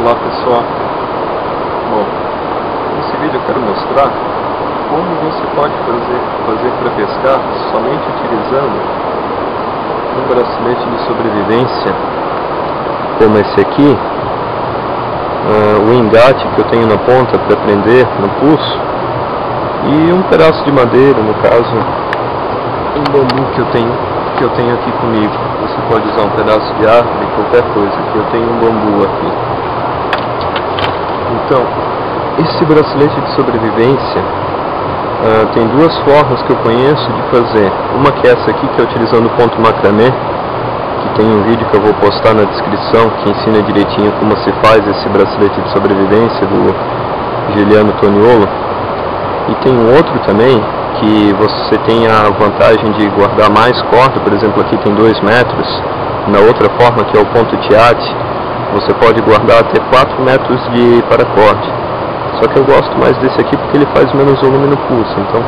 Olá pessoal, bom, nesse vídeo eu quero mostrar como você pode fazer para pescar somente utilizando um bracelete de sobrevivência como esse aqui, o engate que eu tenho na ponta para prender no pulso e um pedaço de madeira, no caso um bambu que eu tenho aqui comigo. Você pode usar um pedaço de árvore, qualquer coisa. Aqui eu tenho um bambu aqui. Então, esse bracelete de sobrevivência tem duas formas que eu conheço de fazer. Uma que é essa aqui, que é utilizando ponto macramê, que tem um vídeo que eu vou postar na descrição, que ensina direitinho como se faz esse bracelete de sobrevivência do Giuliano Toniolo. E tem um outro também, que você tem a vantagem de guardar mais corda. Por exemplo, aqui tem 2 metros. Na outra forma, que é o ponto tiate, você pode guardar até 4 metros de paracorde. Só que eu gosto mais desse aqui porque ele faz menos volume no pulso, então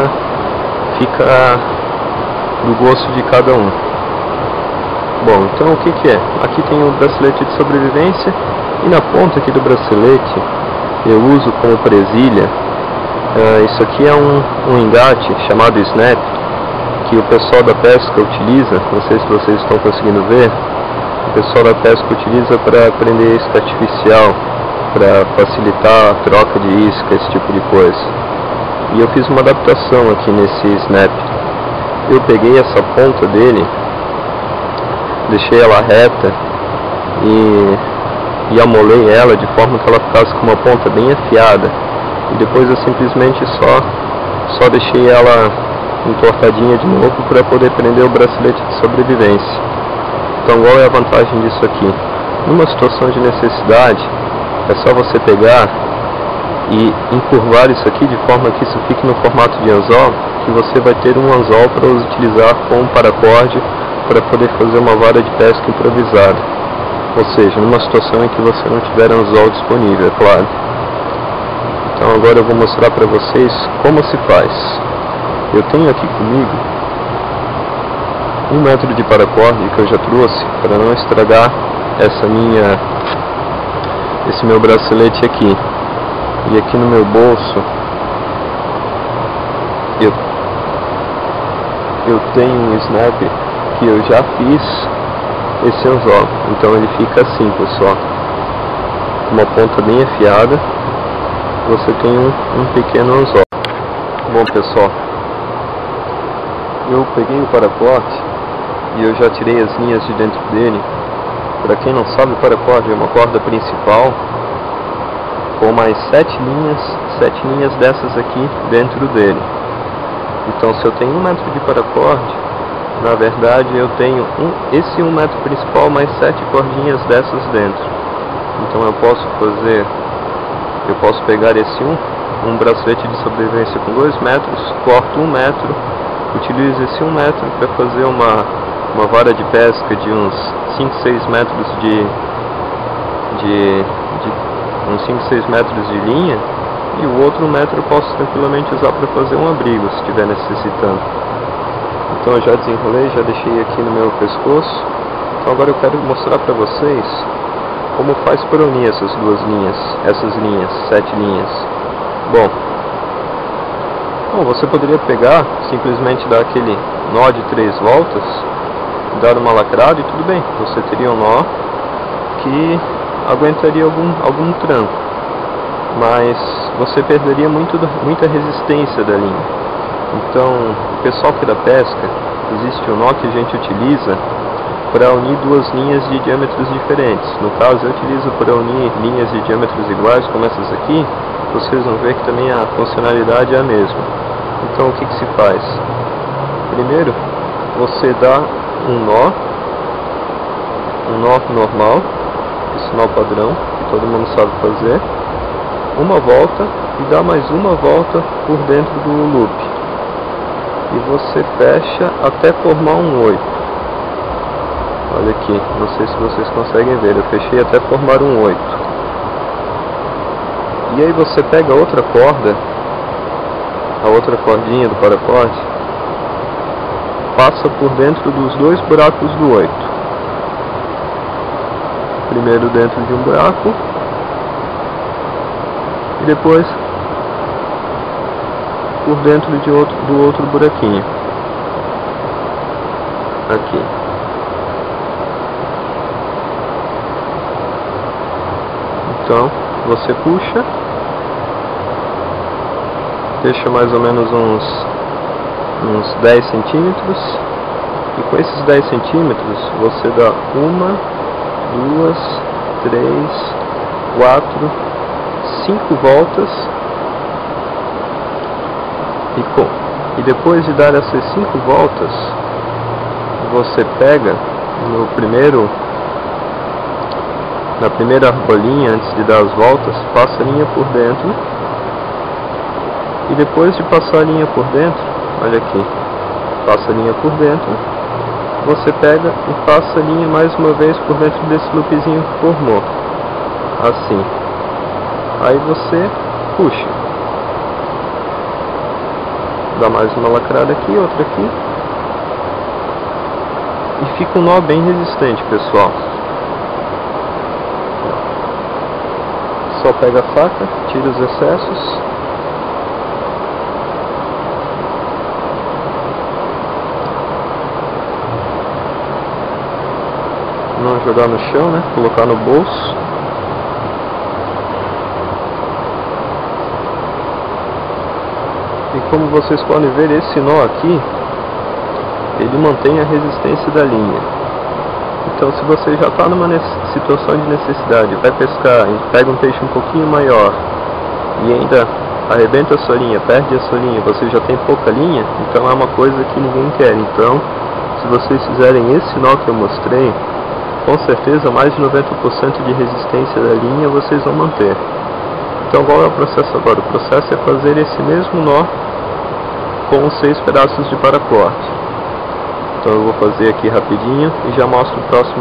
fica do gosto de cada um. Bom, então o que é? Aqui tem o bracelete de sobrevivência e na ponta aqui do bracelete eu uso como presilha. Isso aqui é um engate chamado snap, que o pessoal da pesca utiliza. Não sei se vocês estão conseguindo ver. O pessoal da pesca utiliza para prender isca artificial, para facilitar a troca de isca, esse tipo de coisa. E eu fiz uma adaptação aqui nesse snap. Eu peguei essa ponta dele, deixei ela reta e amolei ela de forma que ela ficasse com uma ponta bem afiada. E depois eu simplesmente só deixei ela entortadinha de novo para poder prender o bracelete de sobrevivência. Então, qual é a vantagem disso aqui? Numa situação de necessidade, é só você pegar e encurvar isso aqui de forma que isso fique no formato de anzol, que você vai ter um anzol para utilizar com um paracorde para poder fazer uma vara de pesca improvisada. Ou seja, numa situação em que você não tiver anzol disponível, é claro. Então agora eu vou mostrar para vocês como se faz. Eu tenho aqui comigo 1 metro de paracorde que eu já trouxe para não estragar esse meu bracelete aqui. E aqui no meu bolso eu tenho um snap que eu já fiz esse anzol. Então ele fica assim, pessoal, uma ponta bem afiada. Você tem um pequeno anzol. Bom, pessoal, eu peguei o paracorde e eu já tirei as linhas de dentro dele. Para quem não sabe, o paracorde é uma corda principal com mais 7 linhas dessas aqui dentro dele. Então, se eu tenho 1 metro de paracorde, na verdade eu tenho esse 1 metro principal mais 7 cordinhas dessas dentro. Então eu posso pegar esse um bracelete de sobrevivência com 2 metros, corto 1 metro, utilizo esse 1 metro para fazer uma vara de pesca de uns 5, 6 metros uns 5, 6 metros de linha, e o outro 1 metro eu posso tranquilamente usar para fazer um abrigo, se estiver necessitando. Então eu já desenrolei, já deixei aqui no meu pescoço. Então agora eu quero mostrar para vocês como faz para unir essas duas linhas, 7 linhas. Bom, você poderia pegar, simplesmente dar aquele nó de 3 voltas, dar uma lacrada e tudo bem. Você teria um nó que aguentaria algum tranco, mas você perderia muita resistência da linha. Então, o pessoal que da pesca, existe um nó que a gente utiliza para unir 2 linhas de diâmetros diferentes. No caso, eu utilizo para unir linhas de diâmetros iguais, como essas aqui. Vocês vão ver que também a funcionalidade é a mesma. Então, o que se faz? Primeiro, você dá um nó normal, esse nó padrão, que todo mundo sabe fazer, uma volta e dá mais uma volta por dentro do loop. E você fecha até formar um 8. Olha aqui, não sei se vocês conseguem ver, eu fechei até formar um 8. E aí você pega a outra corda, a outra cordinha do paracorde, passa por dentro dos 2 buracos do 8. Primeiro dentro de um buraco depois por dentro do outro buraquinho aqui. Então você puxa, deixa mais ou menos uns 10 centímetros, e com esses 10 centímetros você dá 1, 2, 3, 4, 5 voltas, e depois de dar essas 5 voltas, você pega na primeira argolinha, antes de dar as voltas, passa a linha por dentro, e depois de passar a linha por dentro, olha aqui, passa a linha por dentro, você pega e passa a linha mais uma vez por dentro desse loopzinho que formou, assim. Aí você puxa, dá mais uma lacrada aqui, outra aqui, e fica um nó bem resistente, pessoal. Só pega a faca, tira os excessos, não jogar no chão, né? Colocar no bolso. E como vocês podem ver, esse nó aqui, ele mantém a resistência da linha. Então, se você já está numa situação de necessidade, vai pescar e pega um peixe um pouquinho maior e ainda arrebenta a sua linha, perde a sua linha, você já tem pouca linha, então é uma coisa que ninguém quer. Então, se vocês fizerem esse nó que eu mostrei, com certeza mais de 90% de resistência da linha vocês vão manter. Então, qual é o processo agora? O processo é fazer esse mesmo nó com os 6 pedaços de paracorte. Então eu vou fazer aqui rapidinho e já mostro o próximo.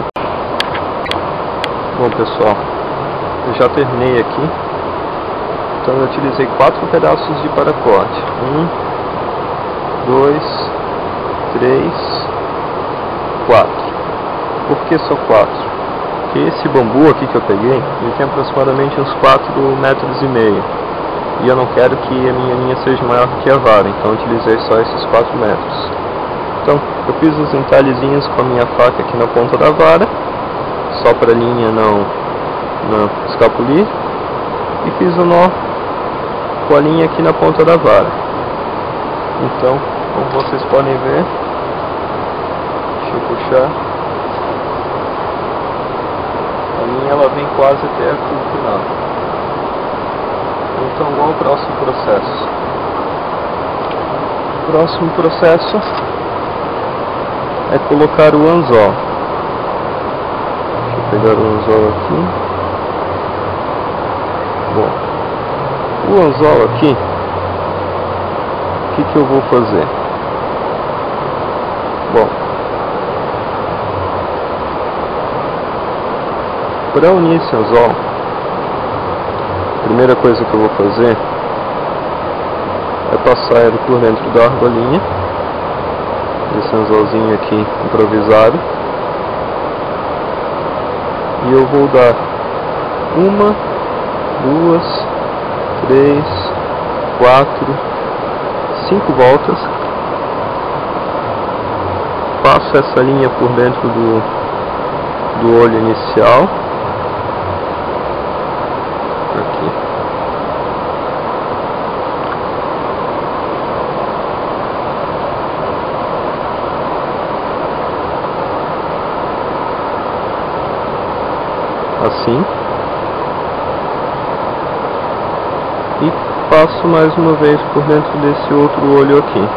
Bom, pessoal, eu já terminei aqui. Então eu utilizei 4 pedaços de paracorte. 1, 2, 3, 4. Por que só 4? Porque esse bambu aqui que eu peguei, ele tem aproximadamente uns 4,5 metros. E eu não quero que a minha linha seja maior que a vara, então eu utilizei só esses 4 metros. Então, eu fiz os entalhezinhos com a minha faca aqui na ponta da vara, só para a linha não escapulir, e fiz o nó com a linha aqui na ponta da vara. Então, como vocês podem ver, deixa eu puxar, a linha ela vem quase até aqui no final. Então, qual é o próximo processo? O próximo processo é colocar o anzol. Deixa eu pegar o anzol aqui. Bom, o anzol aqui, o que eu vou fazer? Bom, para unir esse anzol, a primeira coisa que eu vou fazer é passar ele por dentro da argolinha, esse anzolzinho aqui improvisado, e eu vou dar 1, 2, 3, 4, 5 voltas, passo essa linha por dentro do olho inicial, aqui. Assim. E passo mais uma vez por dentro desse outro olho aqui.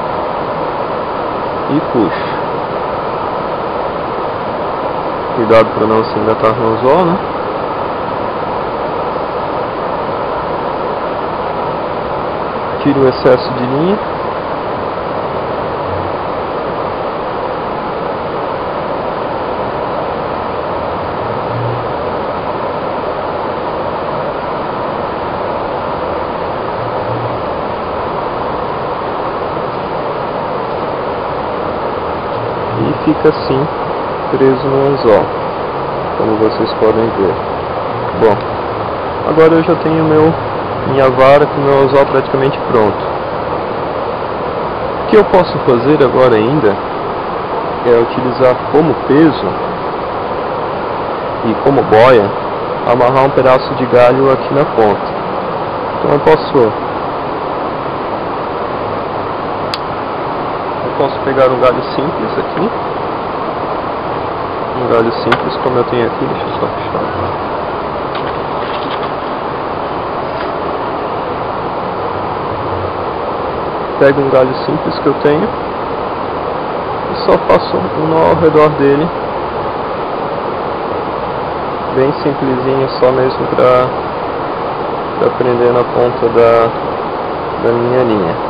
E puxo. Cuidado para não se engatar no anzol, né? Tiro o excesso de linha. E fica assim, preso no anzol, como vocês podem ver. Bom, agora eu já tenho meu minha vara com meu anzol praticamente pronto. O que eu posso fazer agora ainda é utilizar como peso e como boia, amarrar um pedaço de galho aqui na ponta. Então eu posso pegar um galho simples aqui, um galho simples como eu tenho aqui, deixa eu só puxar. Pego um galho simples que eu tenho e só faço um nó ao redor dele, bem simplesinho, só mesmo para prender na ponta da minha linha.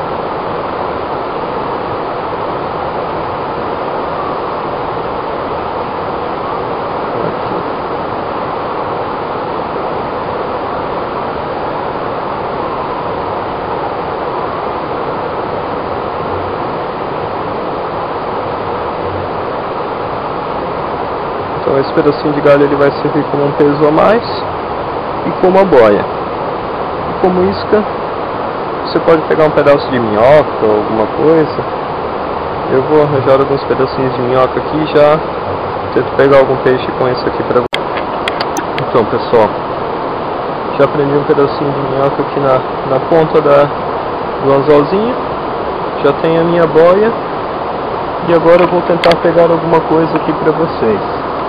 Então esse pedacinho de galho ele vai servir como um peso a mais e como a boia. E como isca, você pode pegar um pedaço de minhoca ou alguma coisa. Eu vou arranjar alguns pedacinhos de minhoca aqui e já tento pegar algum peixe com esse aqui para você. Então pessoal, já prendi um pedacinho de minhoca aqui na ponta do anzolzinho. Já tenho a minha boia. E agora eu vou tentar pegar alguma coisa aqui para vocês.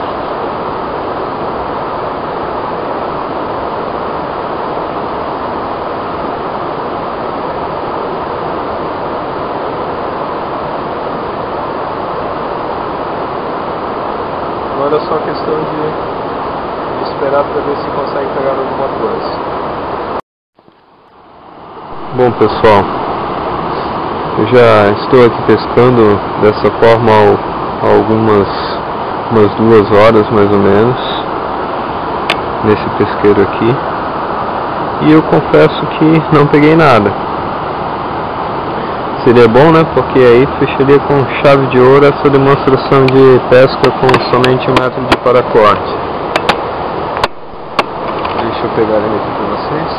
Agora é só questão de esperar para ver se consegue pegar alguma coisa. Bom pessoal, eu já estou aqui pescando dessa forma há umas 2 horas mais ou menos, nesse pesqueiro aqui, e eu confesso que não peguei nada. Seria bom, né, porque aí fecharia com chave de ouro essa demonstração de pesca com somente 1 metro de paracorte. Deixa eu pegar ele aqui para vocês.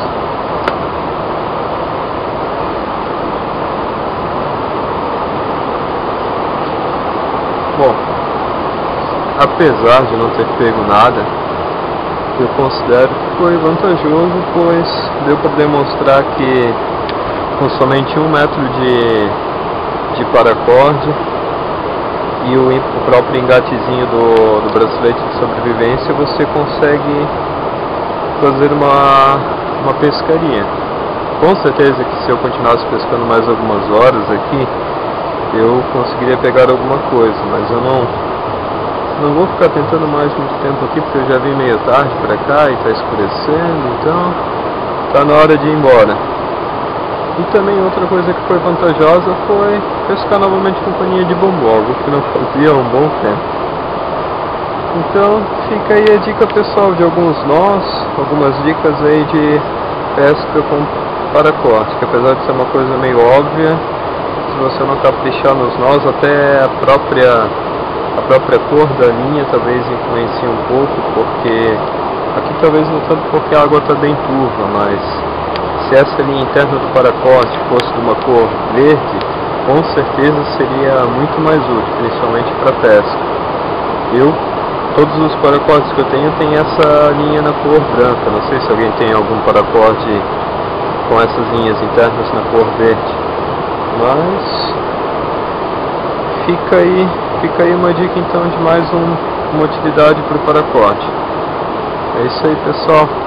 Bom, apesar de não ter pego nada, eu considero que foi vantajoso, pois deu para demonstrar que com somente 1 metro de paracorde e o próprio engatezinho do bracelete de sobrevivência, você consegue fazer uma pescaria. Com certeza que se eu continuasse pescando mais algumas horas aqui, eu conseguiria pegar alguma coisa, mas eu não vou ficar tentando mais muito tempo aqui, porque eu já vim meio tarde para cá e está escurecendo, então está na hora de ir embora. E também outra coisa que foi vantajosa foi pescar novamente companhia de bombom, algo que não fazia há um bom tempo. Então fica aí a dica pessoal de alguns nós, algumas dicas aí de pesca com paracorte, que apesar de ser uma coisa meio óbvia, se você não caprichar nos nós, até a própria cor da linha talvez influencie um pouco, porque aqui talvez não tanto porque a água está bem turva, mas se essa linha interna do paracorte fosse de uma cor verde, com certeza seria muito mais útil, principalmente para pesca. Todos os paracortes que eu tenho tem essa linha na cor branca. Não sei se alguém tem algum paracorte com essas linhas internas na cor verde, mas fica aí uma dica então de mais uma utilidade para o paracorte. É isso aí pessoal.